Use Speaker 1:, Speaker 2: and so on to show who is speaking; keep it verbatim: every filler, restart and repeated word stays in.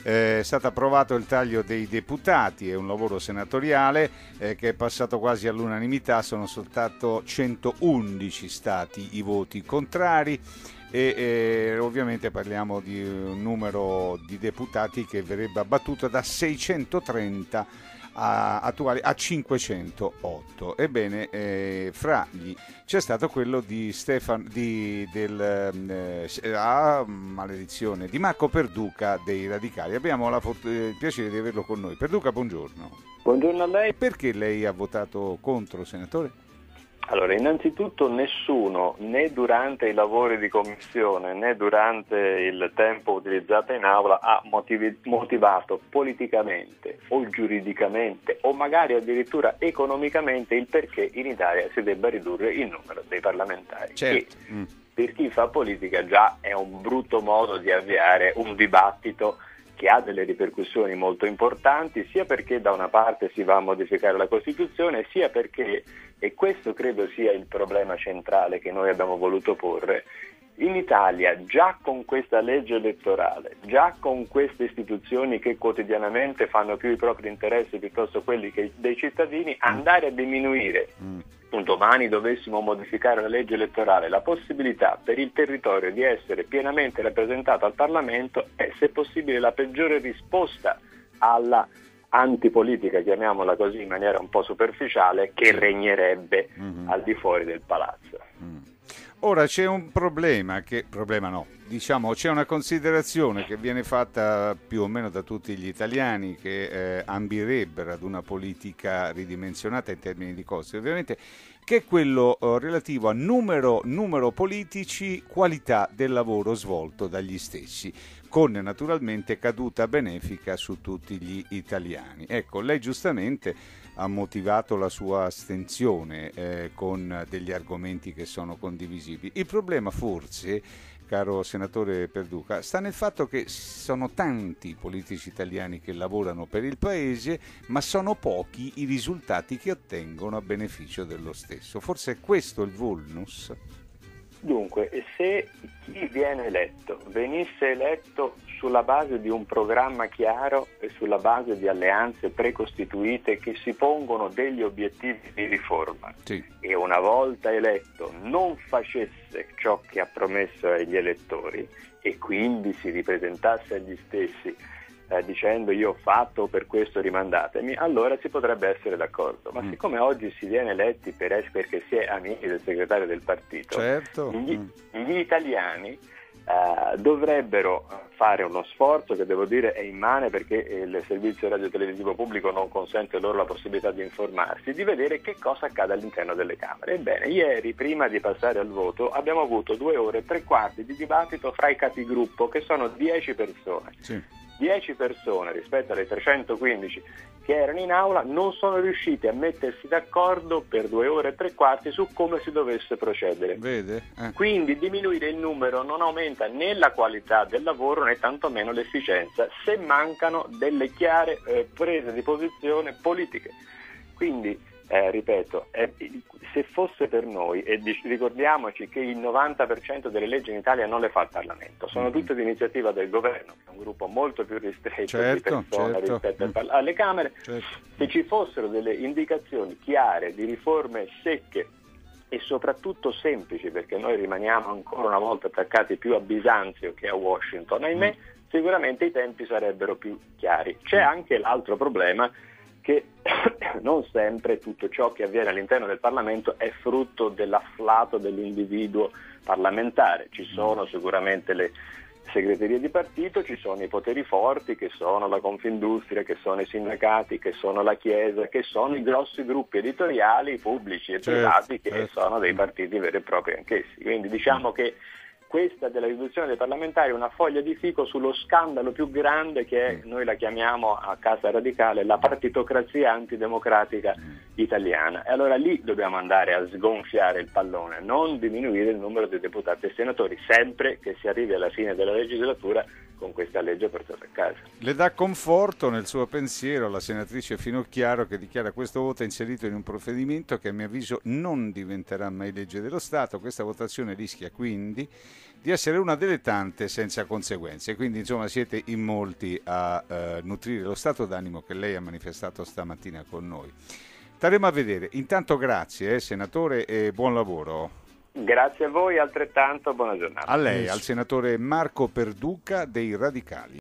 Speaker 1: Eh, è stato approvato il taglio dei deputati, è un lavoro senatoriale eh, che è passato quasi all'unanimità, sono soltanto centoundici stati i voti contrari e eh, ovviamente parliamo di un numero di deputati che verrebbe abbattuto da seicentotrenta a, attuali a cinquecentootto. Ebbene, eh, fra gli c'è stato quello di Stefan di, del eh, ah, maledizione di Marco Perduca dei Radicali. Abbiamo la, il piacere di averlo con noi. Perduca, buongiorno.
Speaker 2: Buongiorno a lei.
Speaker 1: Perché lei ha votato contro, senatore?
Speaker 2: Allora, innanzitutto nessuno, né durante i lavori di commissione né durante il tempo utilizzato in aula, ha motivi, motivato politicamente o giuridicamente o magari addirittura economicamente il perché in Italia si debba ridurre il numero dei parlamentari.
Speaker 1: Certo.
Speaker 2: Che
Speaker 1: Mm.
Speaker 2: per chi fa politica già è un brutto modo di avviare un dibattito che ha delle ripercussioni molto importanti, sia perché da una parte si va a modificare la Costituzione, sia perché, e questo credo sia il problema centrale che noi abbiamo voluto porre, in Italia già con questa legge elettorale, già con queste istituzioni che quotidianamente fanno più i propri interessi piuttosto quelli che dei cittadini, andare a diminuire,
Speaker 1: Mm.
Speaker 2: un domani dovessimo modificare la legge elettorale, la possibilità per il territorio di essere pienamente rappresentato al Parlamento è, se possibile, la peggiore risposta alla antipolitica, chiamiamola così in maniera un po' superficiale, che regnerebbe
Speaker 1: Mm-hmm.
Speaker 2: al di fuori del palazzo.
Speaker 1: Mm. Ora c'è un problema che, problema no, diciamo c'è una considerazione che viene fatta più o meno da tutti gli italiani che eh, ambirebbero ad una politica ridimensionata in termini di costi, ovviamente, che è quello eh, relativo a numero, numero politici, qualità del lavoro svolto dagli stessi, con naturalmente caduta benefica su tutti gli italiani. Ecco, lei giustamente ha motivato la sua astensione eh, con degli argomenti che sono condivisibili. Il problema forse, caro senatore Perduca, sta nel fatto che sono tanti i politici italiani che lavorano per il Paese, ma sono pochi i risultati che ottengono a beneficio dello stesso. Forse è questo il vulnus?
Speaker 2: Dunque, se chi viene eletto venisse eletto sulla base di un programma chiaro e sulla base di alleanze precostituite che si pongono degli obiettivi di riforma,
Speaker 1: sì,
Speaker 2: e una volta eletto non facesse ciò che ha promesso agli elettori e quindi si ripresentasse agli stessi eh, dicendo io ho fatto, per questo rimandatemi, allora si potrebbe essere d'accordo. Ma
Speaker 1: mm.
Speaker 2: siccome oggi si viene eletti per, perché si è amici del segretario del partito,
Speaker 1: certo.
Speaker 2: gli,
Speaker 1: mm.
Speaker 2: gli italiani Uh, dovrebbero fare uno sforzo che devo dire è immane, perché il servizio radiotelevisivo pubblico non consente loro la possibilità di informarsi, di vedere che cosa accade all'interno delle Camere. Ebbene, ieri, prima di passare al voto, abbiamo avuto due ore e tre quarti di dibattito fra i capigruppo, che sono dieci persone.
Speaker 1: Sì.
Speaker 2: dieci persone rispetto alle trecentoquindici che erano in aula non sono riusciti a mettersi d'accordo per due ore e tre quarti su come si dovesse procedere.
Speaker 1: Vede? Eh.
Speaker 2: Quindi diminuire il numero non aumenta né la qualità del lavoro né tantomeno l'efficienza, se mancano delle chiare eh, prese di posizione politiche. Quindi Eh, ripeto, eh, se fosse per noi, e di, ricordiamoci che il novanta per cento delle leggi in Italia non le fa il Parlamento, sono tutte di iniziativa del governo, che è un gruppo molto più ristretto
Speaker 1: certo,
Speaker 2: di persone
Speaker 1: certo.
Speaker 2: rispetto al, alle Camere,
Speaker 1: certo.
Speaker 2: se ci fossero delle indicazioni chiare di riforme secche e soprattutto semplici, perché noi rimaniamo ancora una volta attaccati più a Bisanzio che a Washington, ahimè, mm. sicuramente i tempi sarebbero più chiari. C'è mm. anche l'altro problema, che non sempre tutto ciò che avviene all'interno del Parlamento è frutto dell'afflato dell'individuo parlamentare. Ci sono sicuramente le segreterie di partito, ci sono i poteri forti che sono la Confindustria, che sono i sindacati, che sono la Chiesa, che sono i grossi gruppi editoriali pubblici e
Speaker 1: certo,
Speaker 2: privati che
Speaker 1: certo.
Speaker 2: sono dei partiti veri e propri anch'essi. Quindi diciamo che questa della riduzione dei parlamentari è una foglia di fico sullo scandalo più grande che è, noi la chiamiamo a Casa Radicale, la partitocrazia antidemocratica italiana. E allora lì dobbiamo andare a sgonfiare il pallone, non diminuire il numero di deputati e senatori, sempre che si arrivi alla fine della legislatura con questa legge portata a casa.
Speaker 1: Le dà conforto nel suo pensiero la senatrice Finocchiaro, che dichiara: questo voto è inserito in un provvedimento che a mio avviso non diventerà mai legge dello Stato. Questa votazione rischia quindi di essere una delle tante senza conseguenze. Quindi insomma siete in molti a eh, nutrire lo stato d'animo che lei ha manifestato stamattina con noi. Staremo a vedere. Intanto grazie, eh, senatore, e buon lavoro.
Speaker 2: Grazie a voi, altrettanto, buona giornata.
Speaker 1: A lei, al senatore Marco Perduca dei Radicali.